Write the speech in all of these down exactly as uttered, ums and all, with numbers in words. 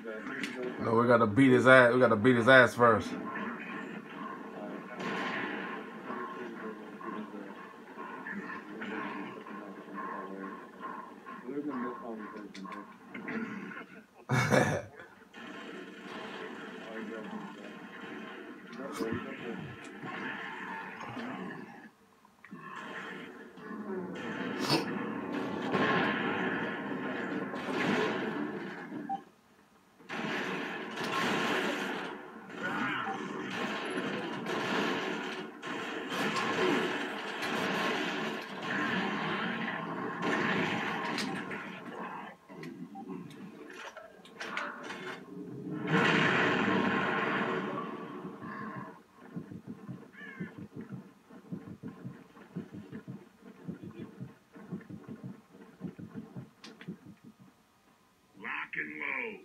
No, we gotta beat his ass. We gotta beat his ass first. Lock and load.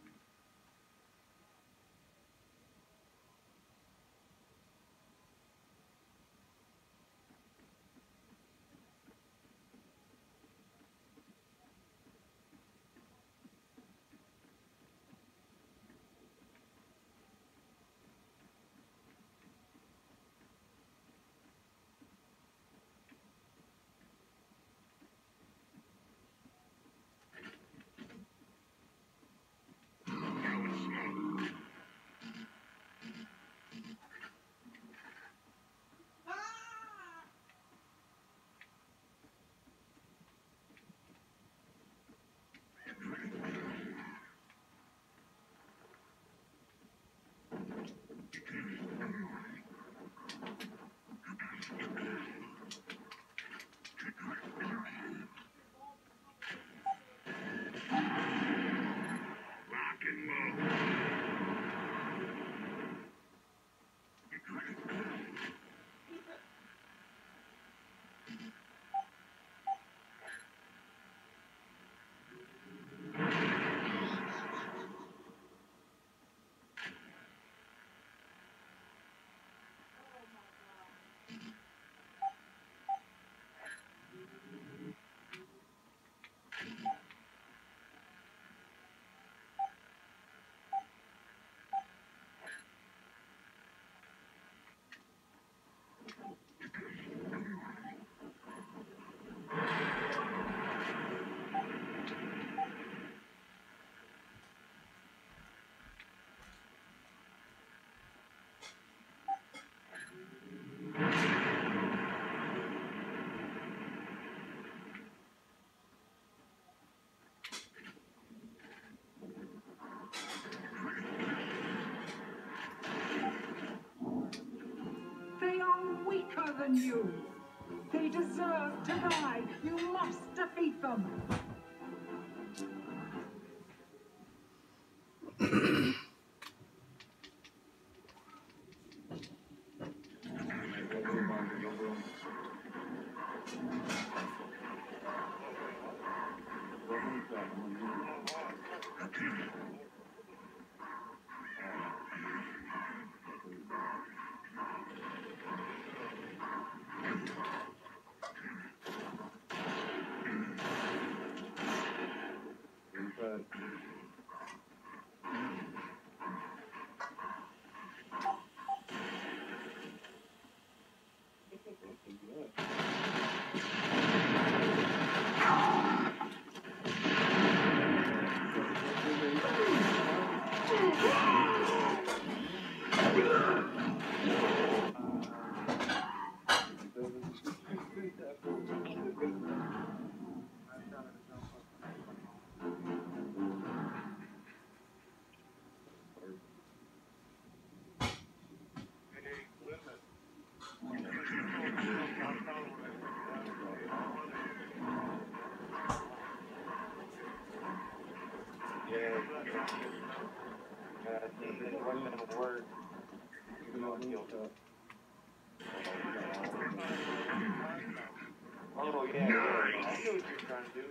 They are weaker than you. They deserve to die. You must defeat them. Oh, yeah, yeah. I knew what you were trying to do.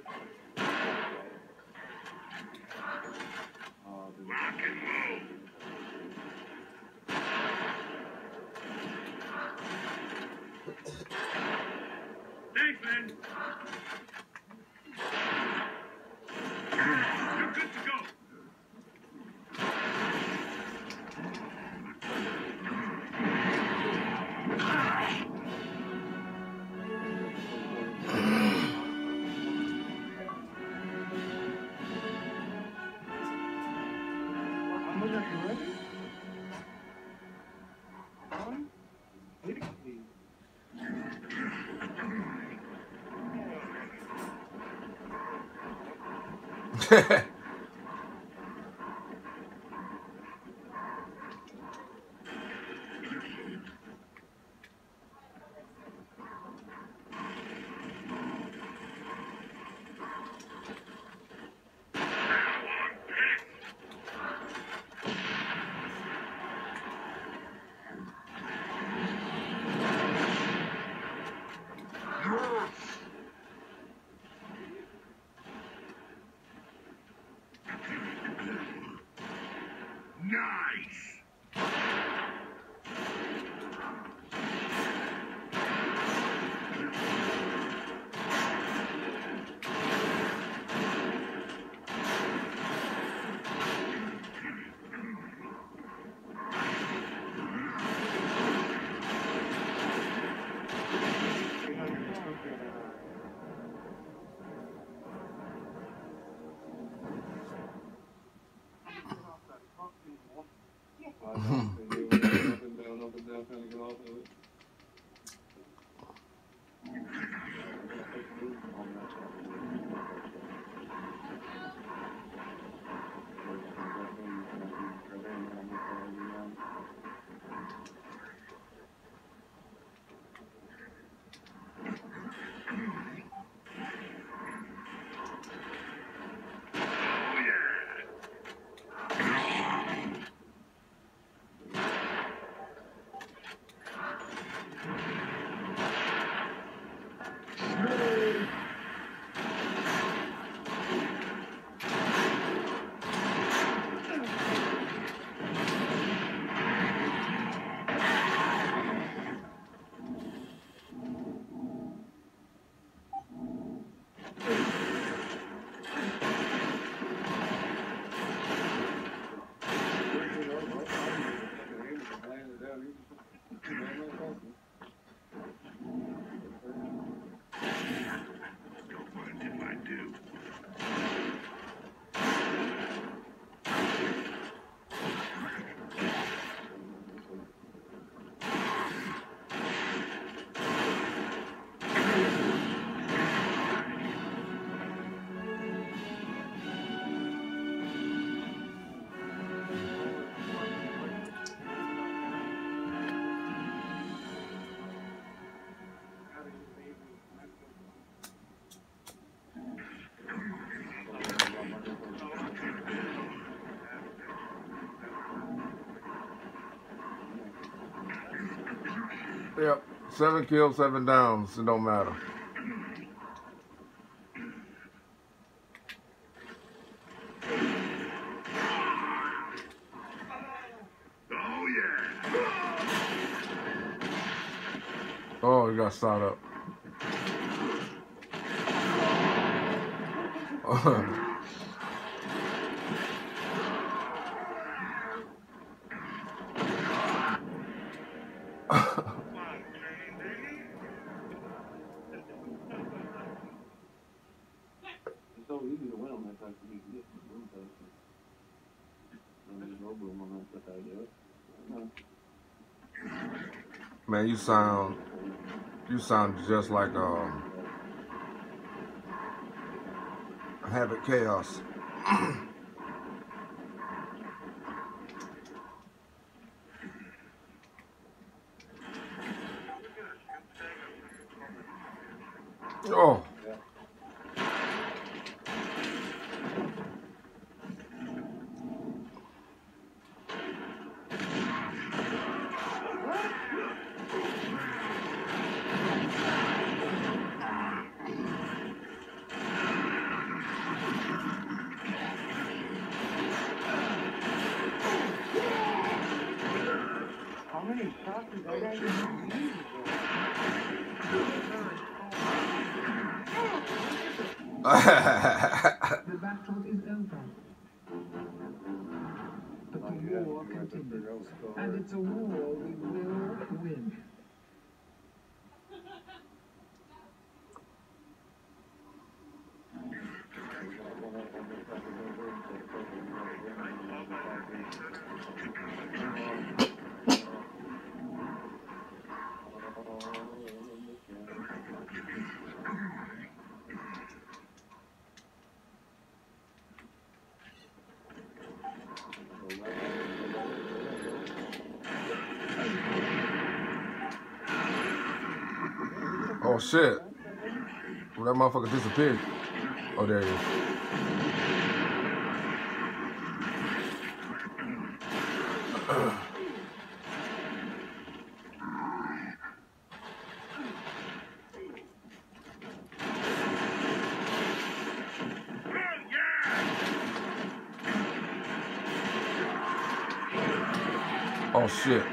Lock and load. Thanks, man. You're good to go. Nice. Yep. Seven kills, seven downs. It don't matter. Oh, yeah. Oh, he got shot up. It's so easy to win on that type of D P S. There's no boom on that type of Man, you sound, you sound just like um, Havoc Chaos. Oh. How many shots is that guy using? The battle is over. But the war continues. And it's a war we will win. Oh shit. Well, that motherfucker disappeared. Oh, there it is. Oh shit.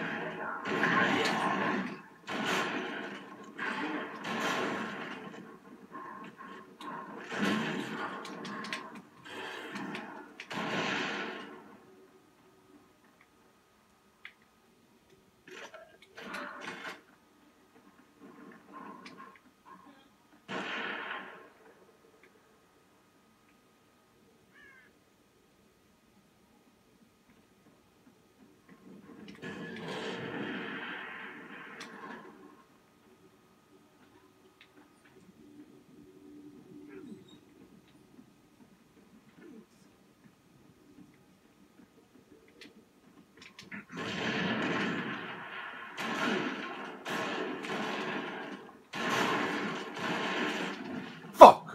Fuck.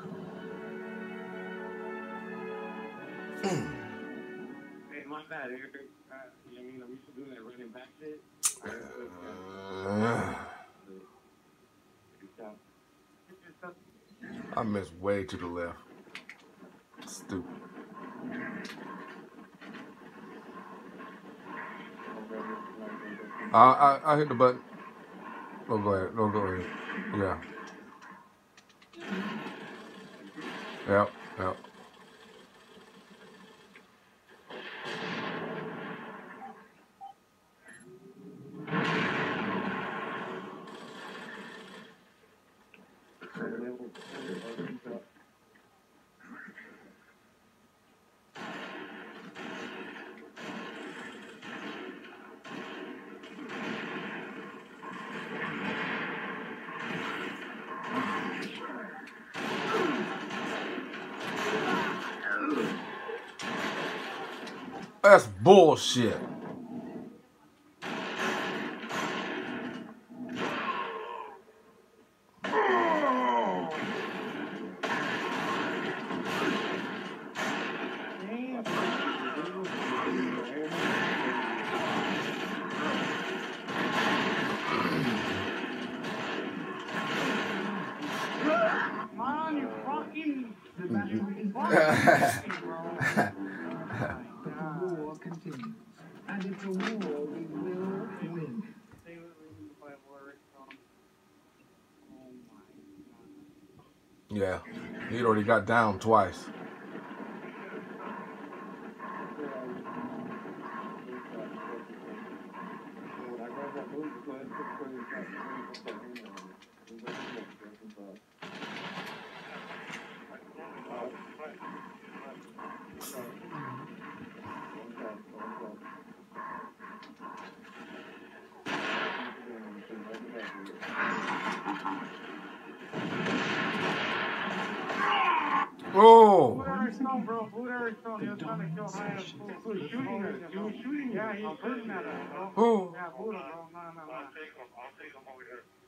Hey, my bad. Uh, you know, we should do that running back shit. Uh, I missed way to the left. Stupid. I, I I hit the button. Oh, go ahead. No, go ahead. Yeah. Yep. Yep. That's bullshit. Man, you fucking... The war continues, and it's a war we will win. Yeah. He'd already got down twice. Oh! Stone, bro. Blue Eric Stone. He was trying to kill high as full. He was shooting her. He was shooting. Yeah, he was hurting at her, bro. Oh! Yeah, Buddha, bro. No, no, no. I'll take him. I'll take him over here.